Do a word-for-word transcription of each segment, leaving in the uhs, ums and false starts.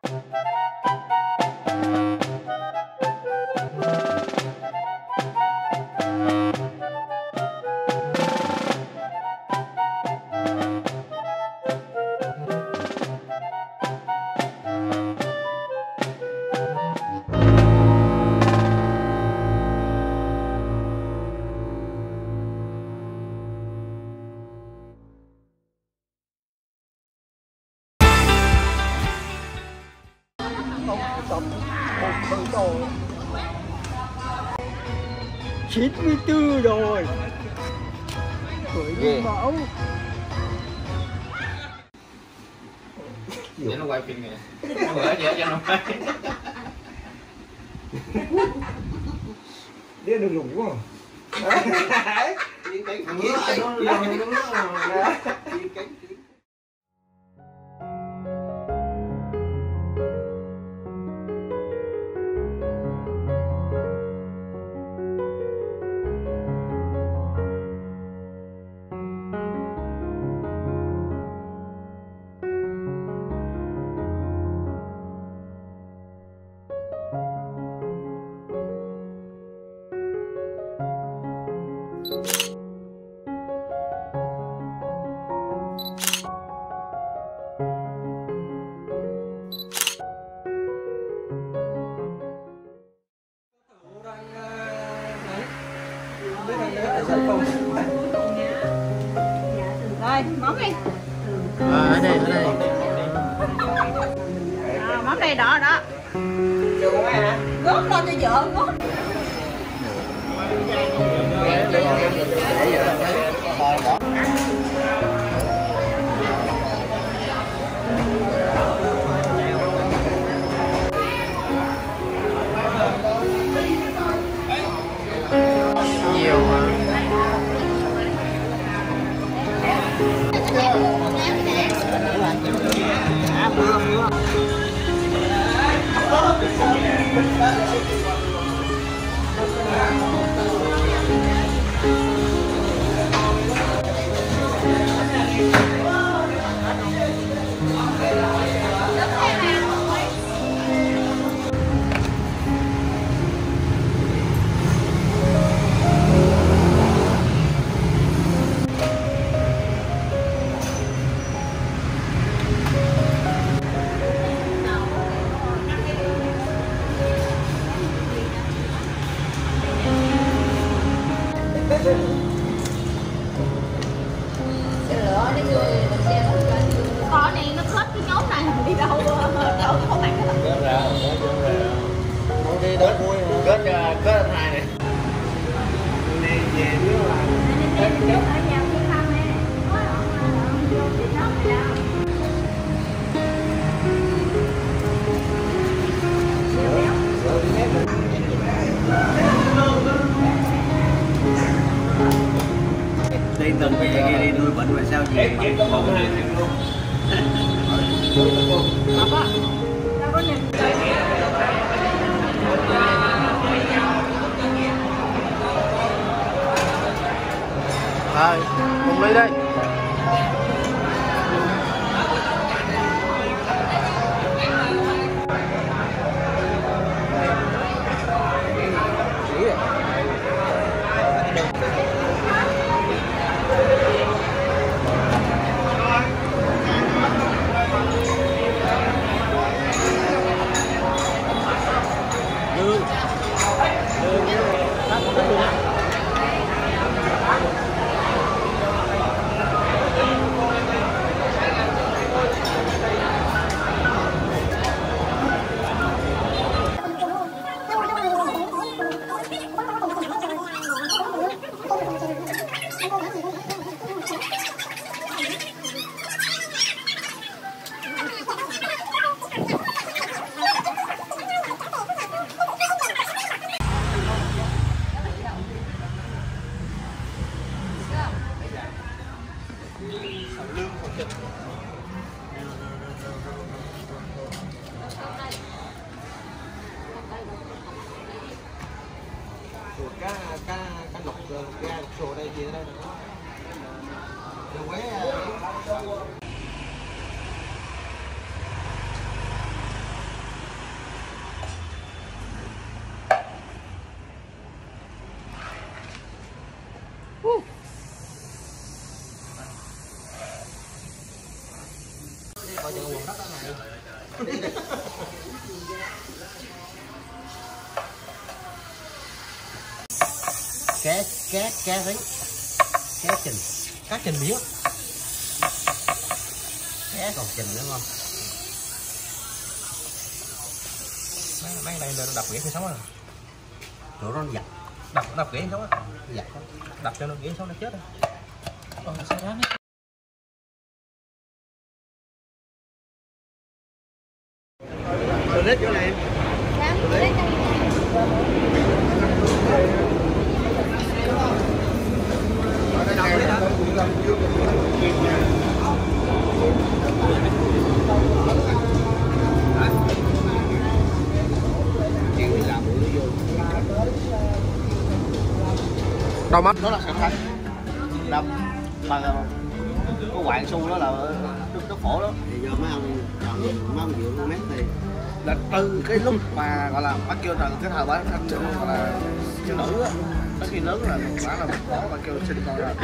chín mươi tư rồi. Tuổi Đinh Mão. Để nó quay phim kìa. Nó gửi vậy cho nó quay. Đi đừng lủng quá. Đấy. Cái cái cái rồi, món đi. À, ở đây, ở đây. À, món đây đó đó. Gót lên cho vợ gót. Nhiều mà. Con này nó kết cái nhóm này đi đâu đâu không bạn cái Kết ra, kết ra. Kết kết anh hai này. này về nữa là Đi từng cái kia đi nuôi bệnh rồi sao về? Em có một hai thằng luôn. Papa, đâu có nhìn. Rồi, cùng đi đây. cá cá cá lục ra sổ đây kia đây nữa. Đồ quế Cá cá cá rí, cá trình, Cá trình biển. cá còn trình đúng không? Mấy mấy này đập ghế thì sống à. Chỗ đó nó giặt, Đập đập ghế sống á. giặt đó. Đập cho nó ghế sống nó chết rồi. Còn sao đó. Toilet chỗ này em. Đau mắt. Đó là sản phẩm đâm mà có quạng xu đó là nó khổ đó. Thì do mấy ông chọn mấy ông dựa con mét thì là từ cái lúc mà gọi là bác kêu rằng cái thời bác thanh gọi là phụ nữ á, tới khi lớn là bác là có bác kêu sinh con ra.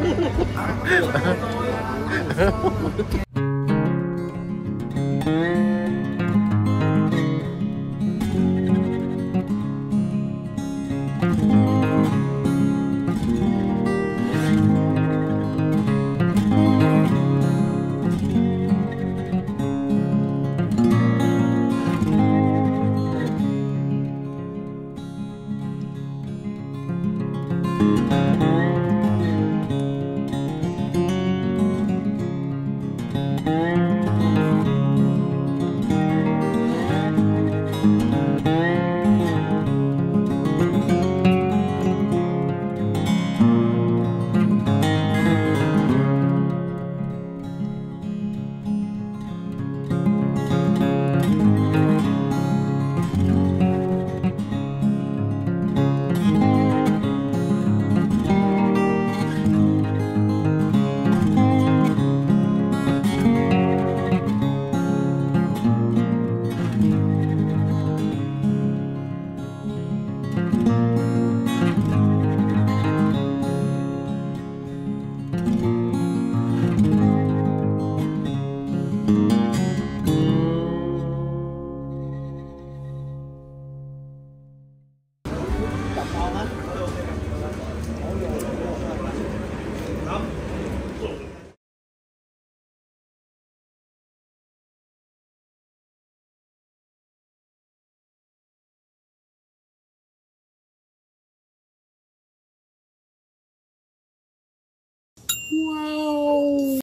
Wow.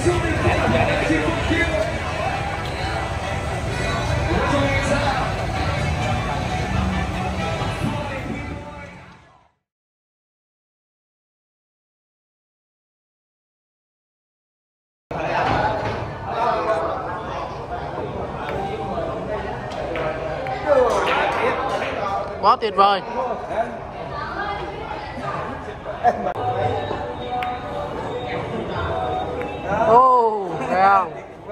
Quá tuyệt vời. Ô, thấy không?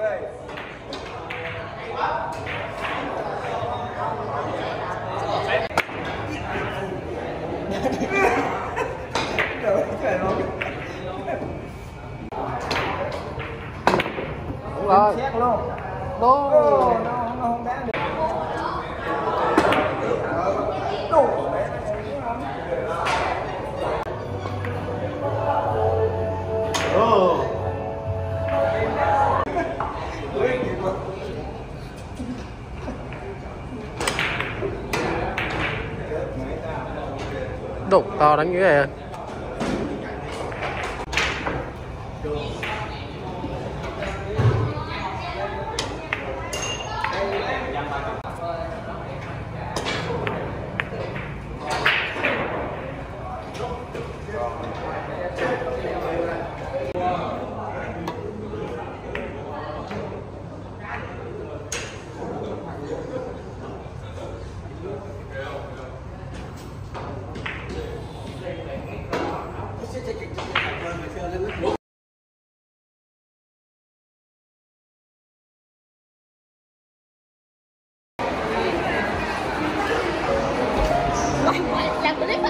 Đúng rồi. Xét luôn. Đúng. Nó nó không đá được. Đục to đánh như vậy. Làm clip á.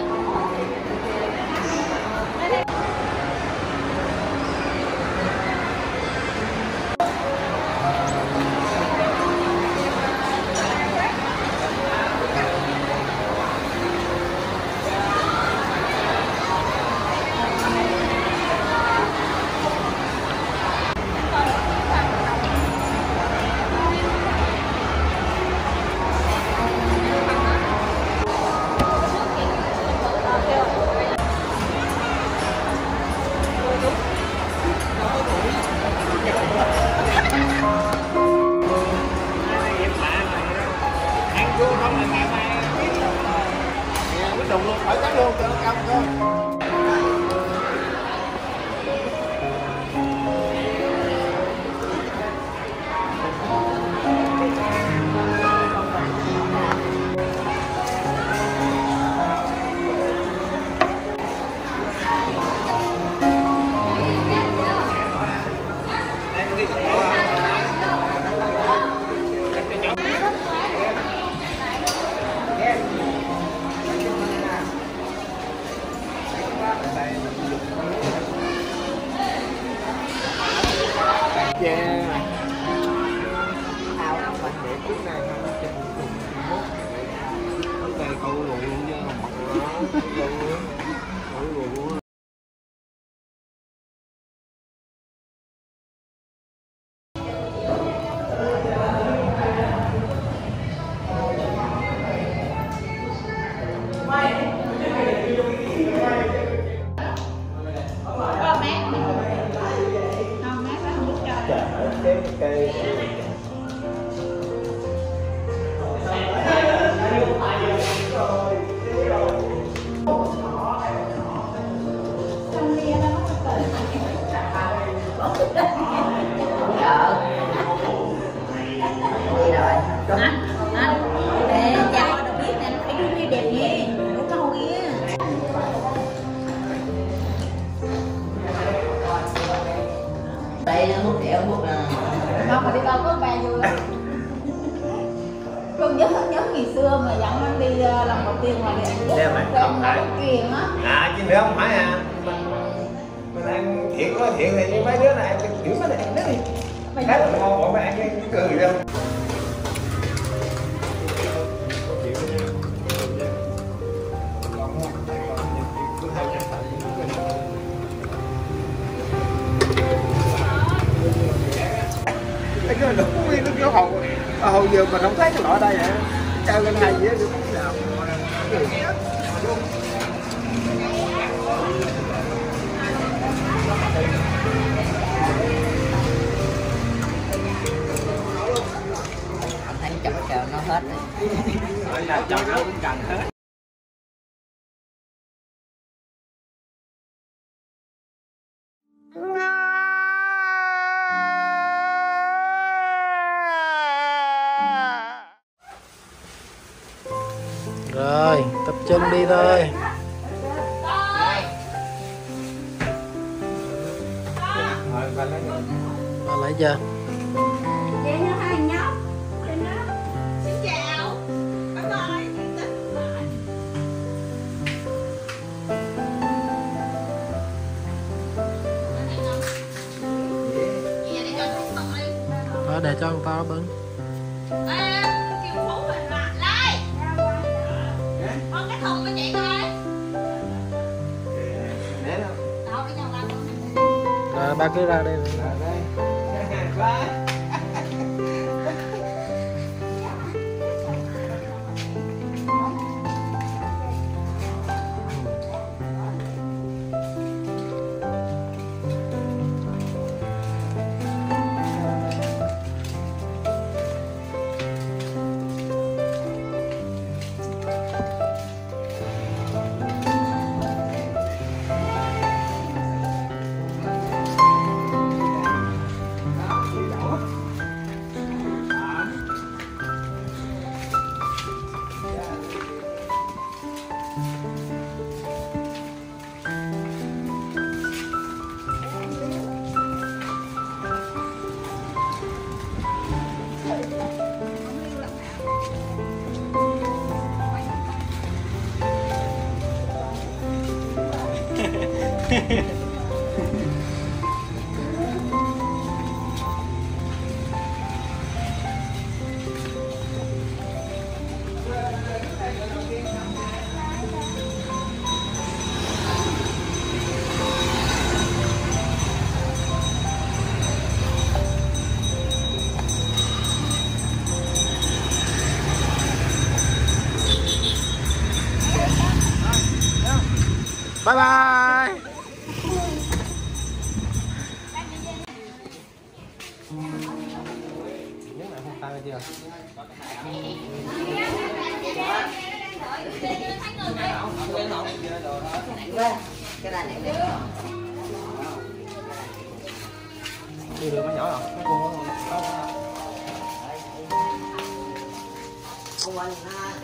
Đụng luôn, phải cắt luôn cho nó căng cơ. Yeah. Tao không phải để trước này thôi trên cùng mốt. Vấn đề câu rượu luôn chứ không câu rượu. Anh, anh, để chào được biết nè, phải đưa đi đẹp nhé, đúng không nghe? Đây nó hút kẹo hút là Không mà đi đâu có bà vui lắm. Con nhớ nhớ ngày xưa mà dẫn anh đi lần đầu tiên mà đi ăn Đây mà không phải kiền á. À chứ nữa không phải à. Mình mình ăn thiện có thiện thì mấy đứa này kiểu mấy này ăn đấy đi. Thấy là ngon bọn mày ăn cái cười đâu. Cái nó cũng nguyên nó hồi hồi giờ mình không thấy cái loại đây vậy, chơi cái này gì á, không biết nào. hết rồi. Rồi là chồng nó cũng cần hết. Rồi, tập trung đi thôi. Rồi ba lấy rồi. Ba lấy chưa? Vậy nó hai nhóc. Xin chào. Bye bye. Đó, để cho người ta bưng. Ê, kêu Phú mình là Lai. Con cái thùng bên chị thôi. Để đâu. Đâu để cho ba con. Rồi, ba cứ ra đây. Rồi đây. Ba. Bye bye. Nhớ lại không tay chưa? Cái này này. Chưa được nó nhỏ rồi. Nó cô Cô anh ha.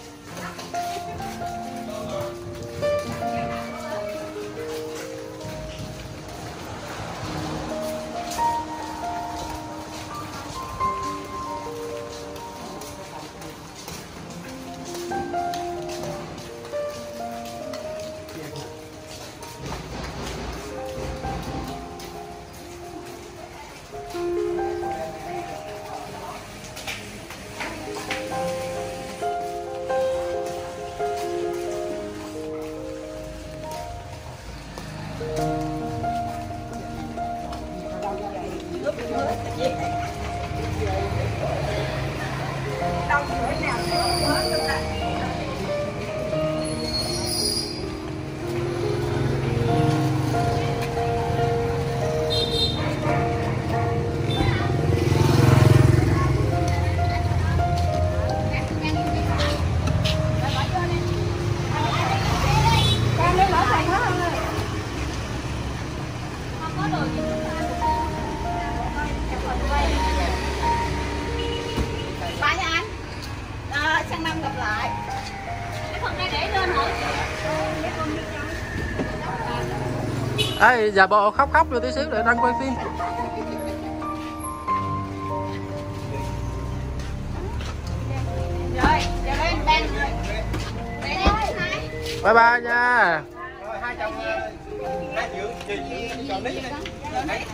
Bye nha anh. À, sang năm gặp lại. Cái phần này để lên hả? Ê, giả bộ khóc khóc rồi tí xíu để đăng quay phim. Rồi, giờ lên Ben rồi. Để đi hai. Bye bye nha. rồi hai chồng hai triệu chị chọn đi này.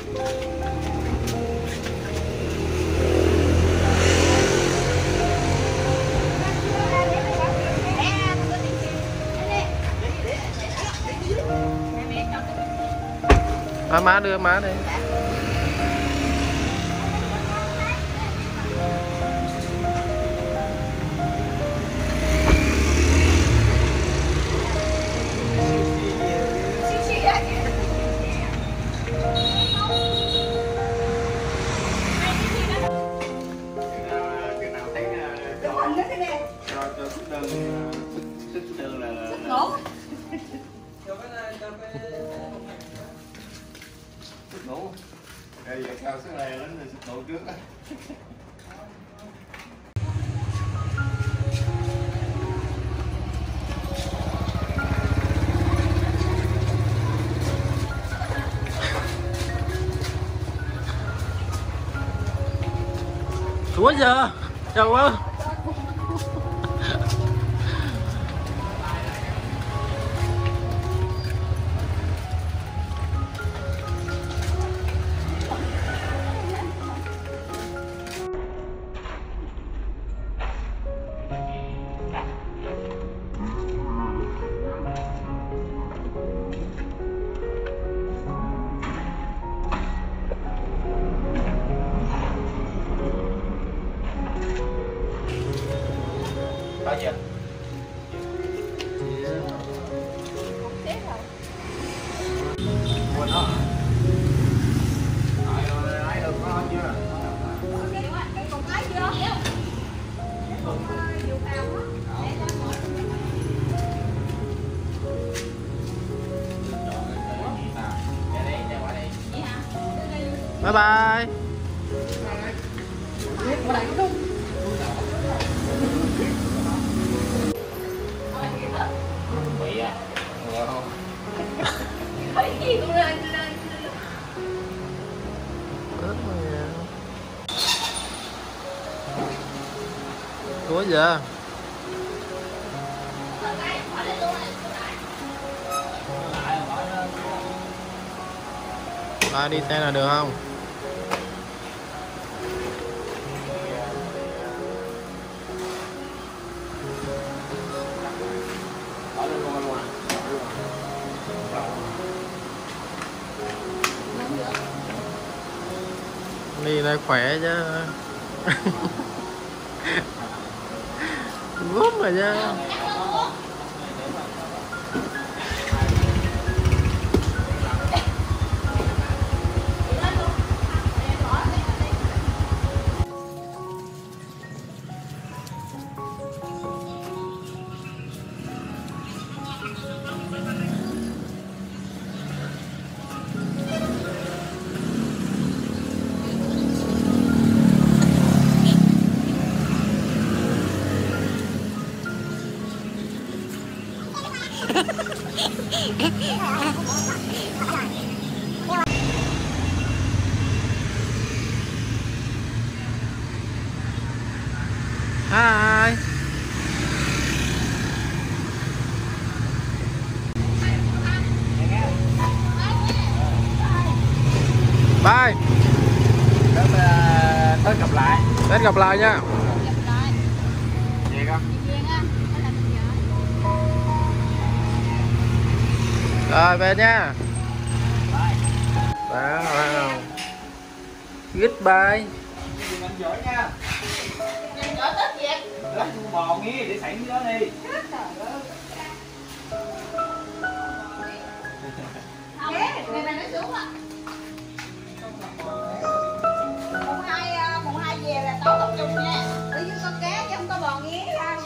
À, má đưa má đi. ngủ. Rồi giờ cao xuống đây đến rồi sụp đổ trước á. Chúa giờ trời ơi. Bao nhiêu? Quên đó. Rồi rồi lấy được có chưa? Còn cái chưa? Còn nhiều phao á. Bye bye. Bị à? Nghe không? Thấy gì cũng lên lên. Chúa giờ. Ba đi xe là được không? Đi lại khỏe chứ. Gốm rồi chứ. Hi. Bye. Đến Tết gặp lại. Tết gặp lại nha. Gì không? Rồi về nha. Đó, wow. Goodbye. Anh giỏi nha. Nhìn rõ Tết Việt. Lấy con bò nghe để sẵn đó đi. Không, ngày mình nó xuống á. Mùng hai, mùng hai về là tối tập trung nha. Ở dưới có cá chứ không có bò nghé đâu.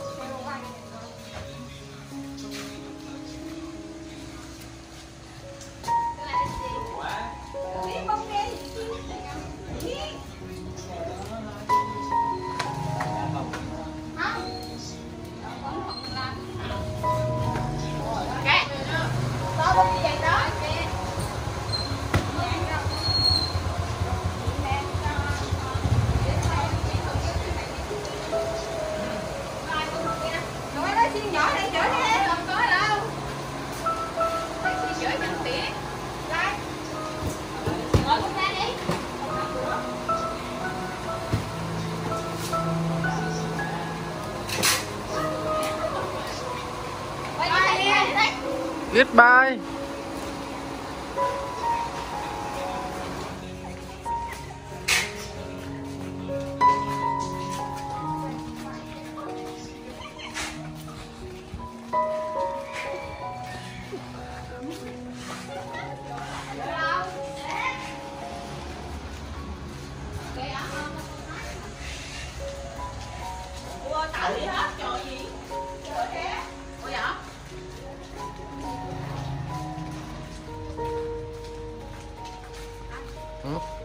Goodbye. Tạo đi hết trời gì? Trời thế. Ủa dạ? Ừ.